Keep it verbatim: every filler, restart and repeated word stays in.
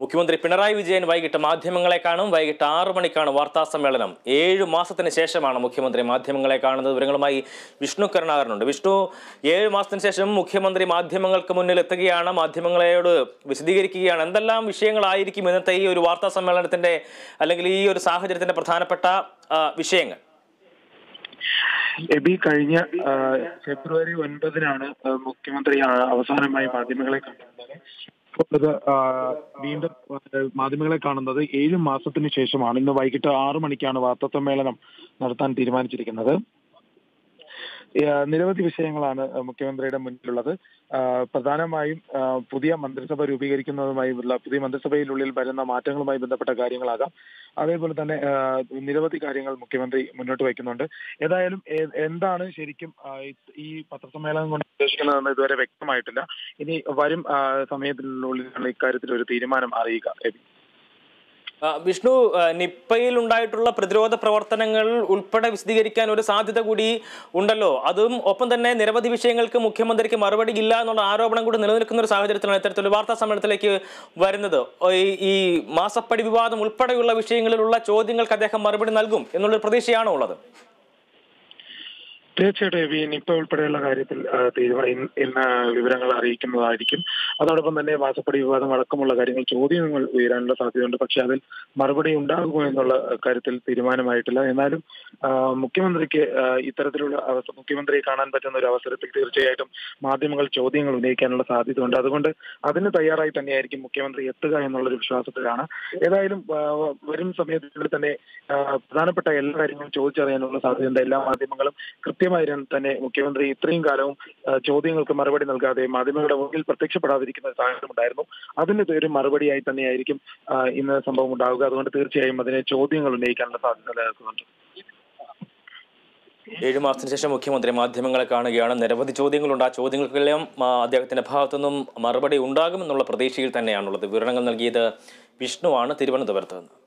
മുഖ്യമന്ത്രി പിണറായി വിജയൻ വൈകിട്ട് മാധ്യമങ്ങളെ കാണും. വൈകിട്ട് ആറ് മണിക്കാണ് വാർത്താ സമ്മേളനം. ഏഴു മാസത്തിന് ശേഷമാണ് മുഖ്യമന്ത്രി മാധ്യമങ്ങളെ കാണുന്നത്. വിവരങ്ങളുമായി വിഷ്ണു കരുണാകരനുണ്ട്. വിഷ്ണു, ഏഴു മാസത്തിന് ശേഷം മുഖ്യമന്ത്രി മാധ്യമങ്ങൾക്ക് മുന്നിൽ എത്തുകയാണ്, മാധ്യമങ്ങളോട് വിശദീകരിക്കുകയാണ്. എന്തെല്ലാം വിഷയങ്ങളായിരിക്കും ഇന്നത്തെ ഈ ഒരു വാർത്താ സമ്മേളനത്തിന്റെ അല്ലെങ്കിൽ ഈ ഒരു സാഹചര്യത്തിന്റെ പ്രധാനപ്പെട്ട വിഷയങ്ങൾ? എബി, കഴിഞ്ഞ ഫെബ്രുവരി ഒൻപതിനാണ് മുഖ്യമന്ത്രി അവസാനമായി മാധ്യമങ്ങളെ കണ്ടിരുന്നത്. വീണ്ടും മാധ്യമങ്ങളെ കാണുന്നത് ഏഴു മാസത്തിന് ശേഷമാണ്. ഇന്ന് വൈകിട്ട് ആറു മണിക്കാണ് വാർത്താ സമ്മേളനം നടത്താൻ തീരുമാനിച്ചിരിക്കുന്നത്. നിരവധി വിഷയങ്ങളാണ് മുഖ്യമന്ത്രിയുടെ മുന്നിലുള്ളത്. പ്രധാനമായും പുതിയ മന്ത്രിസഭ രൂപീകരിക്കുന്നതുമായുള്ള പുതിയ മന്ത്രിസഭയിലുള്ളിൽ വരുന്ന മാറ്റങ്ങളുമായി ബന്ധപ്പെട്ട കാര്യങ്ങളാകാം. അതേപോലെ തന്നെ നിരവധി കാര്യങ്ങൾ മുഖ്യമന്ത്രി മുന്നോട്ട് വയ്ക്കുന്നുണ്ട്. ഏതായാലും എന്താണ് ശരിക്കും ഈ പത്രസമ്മേളനം കൊണ്ട് ഉദ്ദേശിക്കുന്നതെന്ന് ഇതുവരെ വ്യക്തമായിട്ടില്ല. ഇനി വരും സമയത്തിനുള്ളിലാണ് ഇക്കാര്യത്തിൽ ഒരു തീരുമാനം അറിയുക. വിഷ്ണു, നിപ്പയിൽ ഉണ്ടായിട്ടുള്ള പ്രതിരോധ പ്രവർത്തനങ്ങൾ ഉൾപ്പെടെ വിശദീകരിക്കാൻ ഒരു സാധ്യത കൂടി ഉണ്ടല്ലോ. അതും ഒപ്പം തന്നെ നിരവധി വിഷയങ്ങൾക്ക് മുഖ്യമന്ത്രിക്ക് മറുപടി ഇല്ല എന്നുള്ള ആരോപണം കൂടി നിലനിൽക്കുന്ന ഒരു സാഹചര്യത്തിലാണ് ഇത്തരത്തിലുള്ള വാർത്താ സമ്മേളനത്തിലേക്ക് വരുന്നത്. ഈ മാസപ്പടി വിവാദം ഉൾപ്പെടെയുള്ള വിഷയങ്ങളിലുള്ള ചോദ്യങ്ങൾക്ക് അദ്ദേഹം മറുപടി നൽകും എന്നുള്ളൊരു പ്രതീക്ഷയാണോ ഉള്ളത്? തീർച്ചയായിട്ടും ഈ നിപ്പ ഉൾപ്പെടെയുള്ള കാര്യത്തിൽ ഇന്ന് വിവരങ്ങൾ അറിയിക്കുന്നതായിരിക്കും. അതോടൊപ്പം തന്നെ മാസപ്പടി വിവാദം അടക്കമുള്ള കാര്യങ്ങൾ ചോദ്യങ്ങൾ ഉയരാനുള്ള സാധ്യതയുണ്ട്. പക്ഷെ അതിൽ മറുപടി ഉണ്ടാകുമോ എന്നുള്ള കാര്യത്തിൽ തീരുമാനമായിട്ടില്ല. എന്നാലും മുഖ്യമന്ത്രിക്ക് ഇത്തരത്തിലുള്ള അവസ്ഥ മുഖ്യമന്ത്രിയെ കാണാൻ പറ്റുന്ന ഒരു അവസരത്തിൽ തീർച്ചയായിട്ടും മാധ്യമങ്ങൾ ചോദ്യങ്ങൾ ഉന്നയിക്കാനുള്ള സാധ്യതയുണ്ട്. അതുകൊണ്ട് അതിന് തയ്യാറായി തന്നെയായിരിക്കും മുഖ്യമന്ത്രി എത്തുക എന്നുള്ളൊരു വിശ്വാസത്തിലാണ്. ഏതായാലും വരും സമയത്തിൽ തന്നെ പ്രധാനപ്പെട്ട എല്ലാ കാര്യങ്ങളും ചോദിച്ചറിയാനുള്ള സാധ്യതയുണ്ട്. എല്ലാ മാധ്യമങ്ങളും കൃത്യമായി തന്നെ മുഖ്യമന്ത്രി ഇത്രയും കാലവും ചോദ്യങ്ങൾക്ക് മറുപടി നൽകാതെ മാധ്യമങ്ങളുടെ മുന്നിൽ പ്രത്യക്ഷപ്പെടാതിരിക്കുന്ന സാഹചര്യം ഉണ്ടായിരുന്നു. അതിന് ഒരു മറുപടിയായി തന്നെയായിരിക്കും ഇന്ന് സംഭവം ഉണ്ടാവുക. അതുകൊണ്ട് തീർച്ചയായും അതിനെ ചോദ്യങ്ങൾ ഉന്നയിക്കാനുള്ള സാധ്യത നിലനിൽക്കുന്നുണ്ട്. ഏഴു മാസത്തിന് ശേഷം മുഖ്യമന്ത്രി മാധ്യമങ്ങളെ കാണുകയാണ്. നിരവധി ചോദ്യങ്ങളുണ്ട്. ആ ചോദ്യങ്ങൾക്കെല്ലാം അദ്ദേഹത്തിന്റെ ഭാഗത്തുനിന്നും മറുപടി ഉണ്ടാകുമെന്നുള്ള പ്രതീക്ഷയിൽ തന്നെയാണുള്ളത്. വിവരണങ്ങൾ നൽകിയത് വിഷ്ണുവാണ്, തിരുവനന്തപുരത്ത് നിന്ന്.